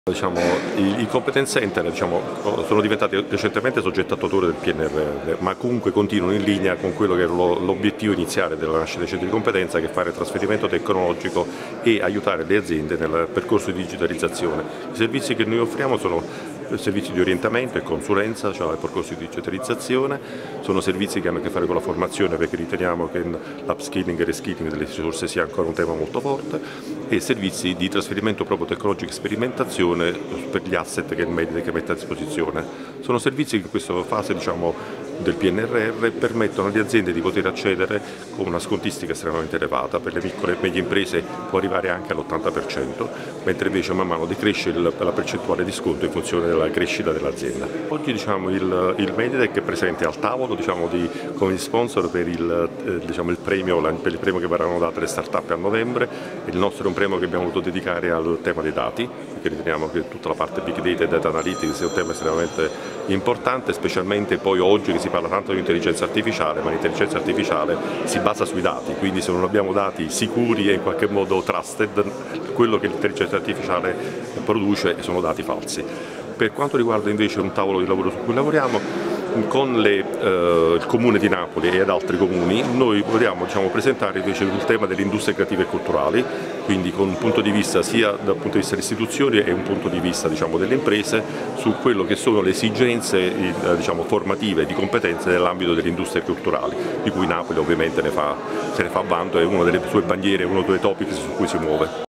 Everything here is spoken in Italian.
I competence center sono diventati recentemente soggetto attuatore del PNRR, ma comunque continuano in linea con quello che era l'obiettivo iniziale della nascita dei centri di competenza, che è fare trasferimento tecnologico e aiutare le aziende nel percorso di digitalizzazione. I servizi che noi offriamo sono servizi di orientamento e consulenza, cioè il percorso di digitalizzazione, sono servizi che hanno a che fare con la formazione, perché riteniamo che l'upskilling e reskilling delle risorse sia ancora un tema molto forte, e servizi di trasferimento proprio tecnologico e sperimentazione per gli asset che il Meditech mette a disposizione. Sono servizi che in questa fase del PNRR permettono alle aziende di poter accedere con una scontistica estremamente elevata. Per le piccole e medie imprese può arrivare anche all'80%, mentre invece man mano decresce la percentuale di sconto in funzione della crescita dell'azienda. Oggi il Meditech è presente al tavolo come sponsor per il premio che verranno date alle start-up a novembre. Il nostro è un premio che abbiamo voluto dedicare al tema dei dati, perché riteniamo che tutta la parte big data e data analytics sia un tema estremamente importante, specialmente poi oggi che si parla tanto di intelligenza artificiale, ma l'intelligenza artificiale si basa sui dati, quindi se non abbiamo dati sicuri e in qualche modo trusted, quello che l'intelligenza artificiale produce sono dati falsi. Per quanto riguarda invece un tavolo di lavoro su cui lavoriamo, con il Comune di Napoli e ad altri comuni, noi vogliamo presentare invece il tema delle industrie creative e culturali, quindi con un punto di vista sia dal punto di vista delle istituzioni e un punto di vista delle imprese su quello che sono le esigenze formative di competenze nell'ambito delle industrie culturali, di cui Napoli ovviamente se ne fa vanto, è una delle sue bandiere, uno dei topic su cui si muove.